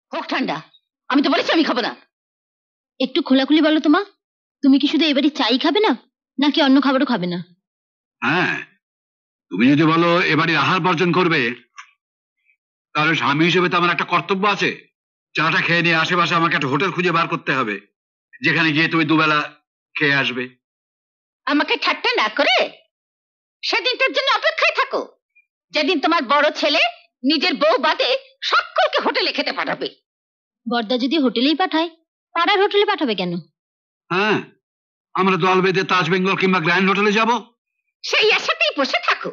হোক ঠান্ডা, আমি তো বলেছি আমি খাবো না। একটু খোলাখুলি বলো তো মা, তুমি কি শুধু এবারে চাই খাবে না নাকি অন্য খাবারও খাবে না? হ্যাঁ, তুমি যদি বলো এবারে আহার বর্জন করবে, তাহলে স্বামী হিসেবে তো আমার একটা কর্তব্য আছে। চাটা খেয়ে নিয়ে আশেপাশে আমাকে একটা হোটেল খুঁজে বার করতে হবে, যেখানে গিয়ে তুমি দুবেলা খেয়ে আসবে। আমাকে ঠাট্টা না করে সেদিন তোর জন্য অপেক্ষায় থাকো, যেদিন তোমার বড় ছেলে নিজের বউ বাদে সকলকে হোটেলে খেতে পাঠাবে। বড়দা যদি হোটেলেই পাঠায়, পাড়ার হোটেলে পাঠাবে কেন? হ্যাঁ, আমরা দল বেঁধে তাজ বেঙ্গল কিংবা গ্র্যান্ড হোটেলে যাব। সেই আশাতেই বসে থাকো।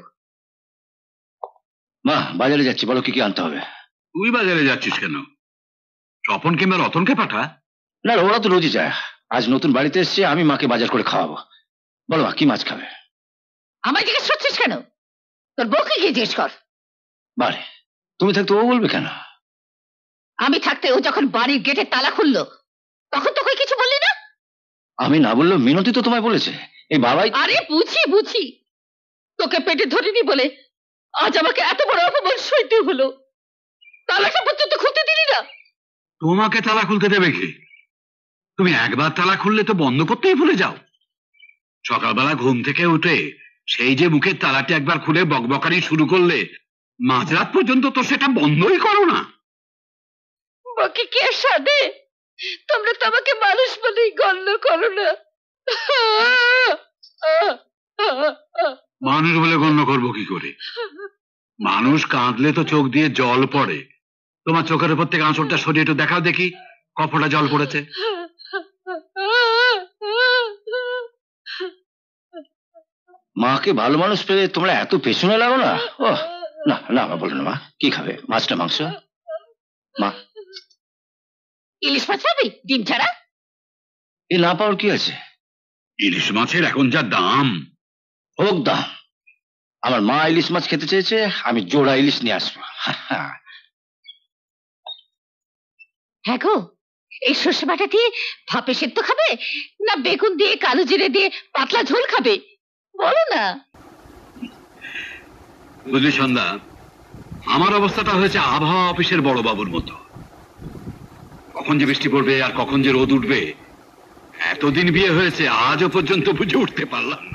মা, বাজারে যাচ্ছি, বলো কি কি আনতে হবে। তুই বাজারে যাচ্ছিস কেন? স্বপন কিংবা রতনকে পাঠা। না, ওরা তো রোজই যায়, আজ নতুন বাড়িতে এসছে, আমি মাকে বাজার করে খাওয়াবো। বলো মা, কি মাছ খাবে? আমায় জিজ্ঞেস করছিস কেন? তোর বউকে গিয়ে জিজ্ঞেস কর। বারে, তুমি থাকতে ও বলবে কেন? আমি থাকতে ও যখন বাড়ির গেটে তালা খুললো, তখন তোকে কিছু বললি না? আমি না বললেও মিনতি তো তোমায় বলেছে। এই বাবাই। আরে বুঝি, তোকে পেটে ধরিনি বলে আজ আমাকে এত বড় অপমান সইতে হলো। তালাটা পর্যন্ত খুলতে দিলি না। তোমাকে তালা খুলতে দেবে কি? তুমি একবার তালা খুললে তো বন্ধ করতেই ভুলে যাও। সকালবেলা ঘুম থেকে উঠে সেই যে মুখের তালাটি একবার খুলে বকবকানি শুরু করলে, মাঝরাত পর্যন্ত তো সেটা বন্ধই করো না। বাকি কে সাধে? তোমরা তো আমাকে মানুষ বলেই গণ্য করো না। মানুষ বলে গণ্য করবো কি করে? মানুষ কাঁদলে তো চোখ দিয়ে জল পড়ে। তোমার চোখের উপর থেকে আঁচড়টা সরিয়ে একটু দেখাও দেখি কপটা জল পড়েছে। মাকে ভালো মানুষ পেলে তোমরা এত পেছনে লাগো না। ও না না, বলো না মা, কি খাবে? মাছটা মাংস? মা, ইলিশ মাছ খাবি ডিম ছাড়া? এ না পাওয়ার কি আছে? ইলিশ মাছের এখন যা দাম। হোক দাম, আমার মা ইলিশ মাছ খেতে চেয়েছে, আমি জোড়া ইলিশ নিয়ে আসবো। হ্যাঁ গো, এই সর্ষে বাটা দিয়ে ভাপে সেদ্ধ খাবে না বেগুন দিয়ে কালো জিরে দিয়ে পাতলা ঝোল খাবে? বলো না। বুঝলি সন্ধ্যা, আমার অবস্থাটা হয়েছে আবহাওয়া অফিসের বড় বাবুর মতো। কখন যে বৃষ্টি পড়বে আর কখন যে রোদ উঠবে, এতদিন বিয়ে হয়েছে আজও পর্যন্ত বুঝে উঠতে পারলাম না।